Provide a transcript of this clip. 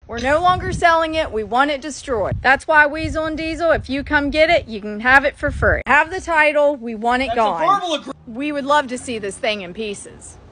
We're no longer selling it. We want it destroyed. That's why Whislin N Diesel, if you come get it, you can have it for free. Have the title. We want it gone. We would love to see this thing in pieces.